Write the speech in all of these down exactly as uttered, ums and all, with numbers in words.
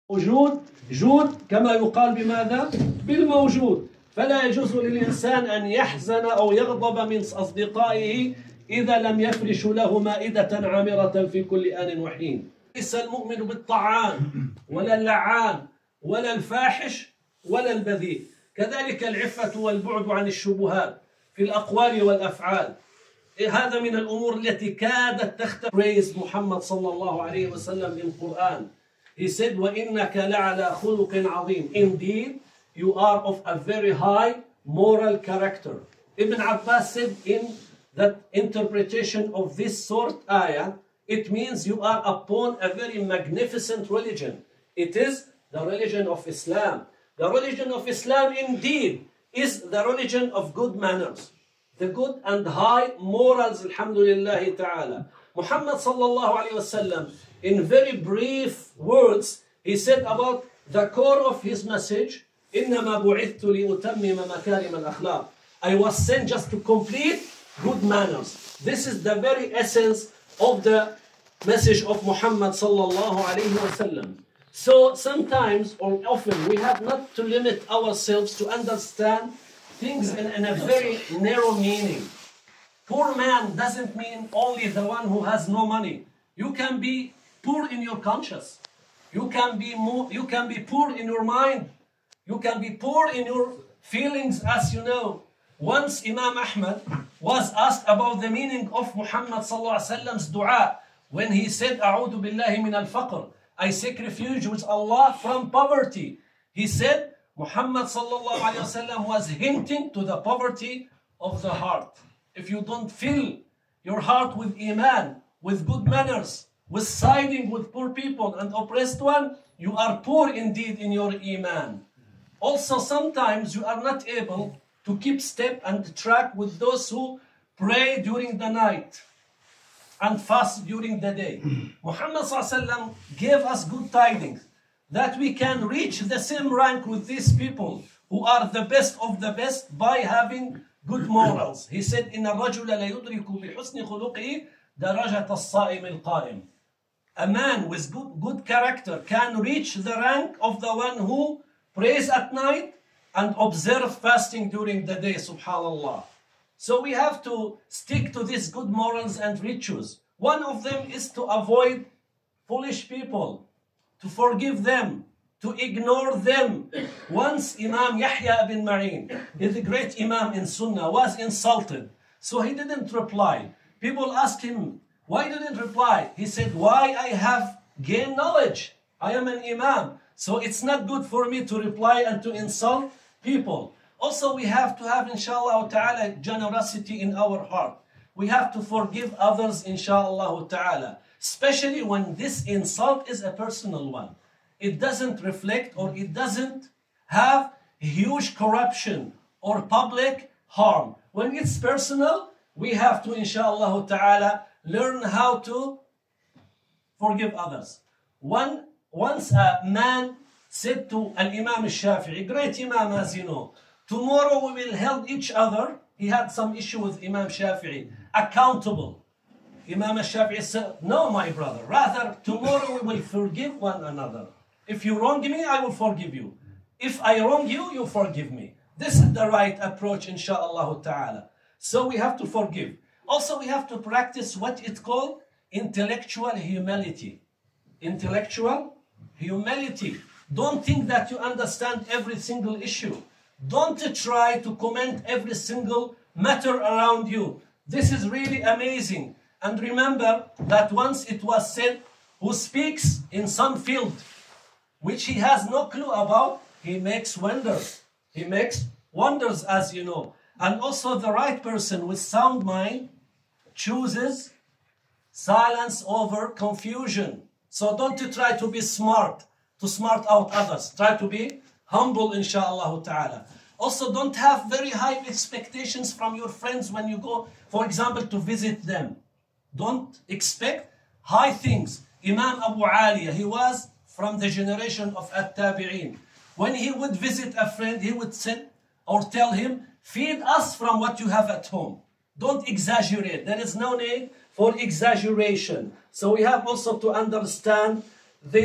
وجود جود كما يقال بماذا؟ بالموجود. فلا يجوز للإنسان أن يحزن أو يغضب من أصدقائه إذا لم يفرشوا له مائدة عامرة في كل آن وحين. ليس المؤمن بالطعان ولا اللعان ولا الفاحش ولا البذيء. كذلك العفة والبعد عن الشبهات في الأقوال والأفعال. هذا من الأمور التي كادت تختلف. praise محمد صلى الله عليه وسلم in Quran. He said, وَإِنَّكَ لَعَلَى خُلُقٍ عَظِيمٍ. Indeed, you are of a very high moral character. Ibn Abbas said in that interpretation of this sort ayah, it means you are upon a very magnificent religion. It is the religion of Islam. The religion of Islam indeed is the religion of good manners. The good and high morals, alhamdulillah ta'ala. Muhammad sallallahu alayhi wa sallam, in very brief words, he said about the core of his message, إِنَّمَا بُعِثْتُ لِأُتَمِّمَ مَكَارِمَ الْأَخْلَاقِ. I was sent just to complete good manners. This is the very essence of the message of Muhammad sallallahu alayhi wa sallam. So sometimes or often we have not to limit ourselves to understand things in, in a very narrow meaning. Poor man doesn't mean only the one who has no money. You can be poor in your conscience. You can be more, you can be poor in your mind. You can be poor in your feelings, as you know. Once Imam Ahmad was asked about the meaning of Muhammad sallallahu alaihi wasallam's dua when he said, "A'udhu billahi min al-faqr." I seek refuge with Allah from poverty. He said, Muhammad sallallahu alaihi wasallam was hinting to the poverty of the heart. If you don't fill your heart with iman, with good manners, with siding with poor people and oppressed one, you are poor indeed in your iman. Also, sometimes you are not able to keep step and track with those who pray during the night and fast during the day. Muhammad sallallahu alaihi wasallam gave us good tidings that we can reach the same rank with these people who are the best of the best by having good morals. He said, إِنَّ الرَّجُلَ لَيُدْرِكُ بِحُسْنِ خُلُقِهِ دَرَجَةَ الصَّائِمِ الْقَائِمِ. A man with good, good character can reach the rank of the one who prays at night and observe fasting during the day, subhanallah. So we have to stick to these good morals and rituals. One of them is to avoid foolish people, to forgive them, to ignore them. Once Imam Yahya ibn Ma'in, the great Imam in Sunnah, was insulted. So he didn't reply. People asked him, why didn't reply? He said, why I have gained knowledge. I am an Imam. So it's not good for me to reply and to insult people. Also, we have to have, inshallah ta'ala, generosity in our heart. We have to forgive others, inshallah ta'ala. Especially when this insult is a personal one. It doesn't reflect or it doesn't have huge corruption or public harm. When it's personal, we have to, inshallah ta'ala, learn how to forgive others. One, once a man said to an Imam al-Shafi'i, great Imam as you know, tomorrow we will hold each other. He had some issue with Imam Shafi'i, accountable. Imam al-Shafi'i said, no, my brother, rather tomorrow we will forgive one another. If you wrong me, I will forgive you. If I wrong you, you forgive me. This is the right approach, inshaAllah ta'ala. So we have to forgive. Also, we have to practice what it's called intellectual humility. Intellectual humility. Don't think that you understand every single issue. Don't try to comment every single matter around you. This is really amazing. And remember that once it was said, who speaks in some field which he has no clue about, he makes wonders. He makes wonders, as you know. And also the right person with sound mind chooses silence over confusion. So don't you try to be smart, to smart out others. Try to be humble, inshallah ta'ala. Also, don't have very high expectations from your friends when you go, for example, to visit them. Don't expect high things. Imam Abu Aliya, he was from the generation of At-Tabi'in. When he would visit a friend, he would say or tell him, feed us from what you have at home. Don't exaggerate. There is no need for exaggeration. So we have also to understand this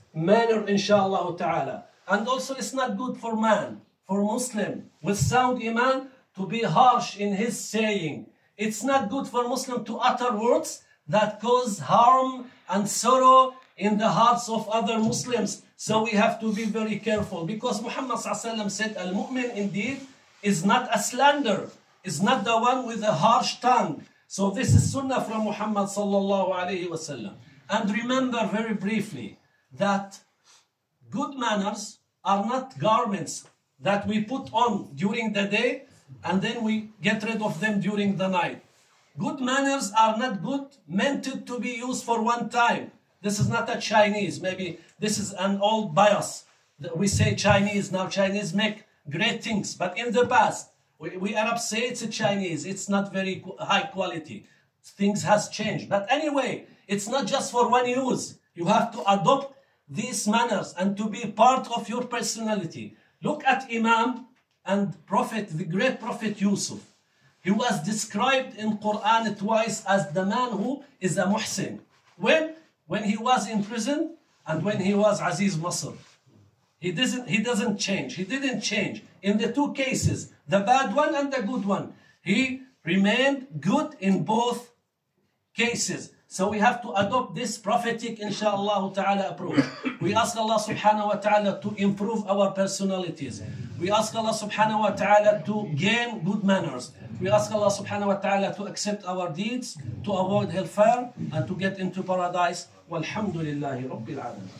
manner, inshallah ta'ala. And also it's not good for man, for Muslim with sound iman, to be harsh in his saying. It's not good for Muslim to utter words that cause harm and sorrow in the hearts of other Muslims. So we have to be very careful, because Muhammad said, Al-Mu'min indeed is not a slander, is not the one with a harsh tongue. So this is sunnah from Muhammad sallallahu alayhi wasallam. And remember very briefly that good manners are not garments that we put on during the day and then we get rid of them during the night. Good manners are not good, meant to be used for one time. This is not a Chinese. Maybe this is an old bias. We say Chinese, now Chinese make great things. But in the past, we, we Arabs say it's a Chinese. It's not very high quality. Things has changed. But anyway, it's not just for one use. You have to adopt these manners and to be part of your personality. Look at Imam and Prophet, the great Prophet Yusuf. He was described in Quran twice as the man who is a muhsin. When? When he was in prison and when he was Aziz Masr. He doesn't, he doesn't change. He didn't change. In the two cases, the bad one and the good one, he remained good in both cases. So we have to adopt this prophetic, inshallah ta'ala, approach. We ask Allah subhanahu wa ta'ala to improve our personalities. We ask Allah subhanahu wa ta'ala to gain good manners. We ask Allah subhanahu wa ta'ala to accept our deeds, to avoid hellfire, and to get into paradise. Walhamdulillahi Rabbil Alamin.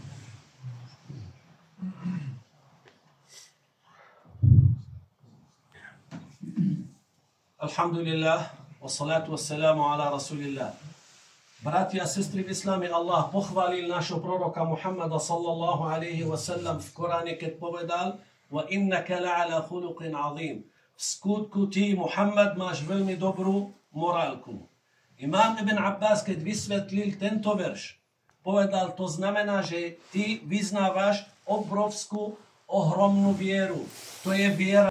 Alhamdulillah, wa salatu wa salamu ala Rasulillah. Bratia, sestry v Islame, Allah pohvalil našo proroka Muhammada sallallahu alaihi wasallam v Korane, keď povedal: Wa innaka la'ala khuluqin azim. V skutku ty, Muhammad, máš veľmi dobrú morálku. Imám Ibn Abbas, keď vysvetlil tento verš, povedal, to znamená, že ty vyznávaš obrovskú, ohromnú vieru. To je viera